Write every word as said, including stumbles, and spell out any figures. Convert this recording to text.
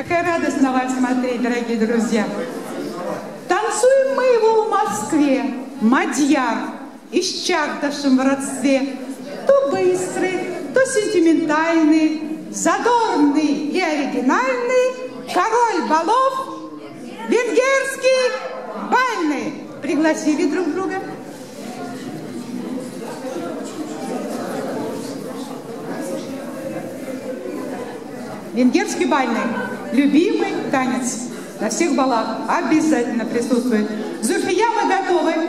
Какая радость на вас смотреть, дорогие друзья. Танцуем мы его в Москве, мадьяр, исчардавшим в родстве. То быстрый, то сентиментальный, задорный и оригинальный, король балов, венгерский бальный. Пригласили друг друга. Венгерский бальный. Любимый танец. На всех балах обязательно присутствует. Зульфия, мы готовы.